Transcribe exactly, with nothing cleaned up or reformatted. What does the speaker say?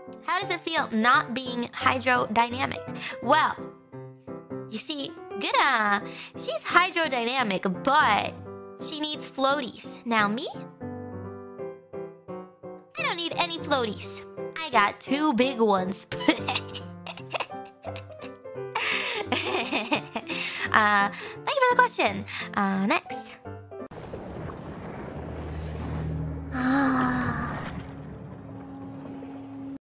How does it feel not being hydrodynamic? Well, you see, Gura, she's hydrodynamic, but she needs floaties. Now me? I don't need any floaties. I got two big ones. uh, thank you for the question. Uh, next.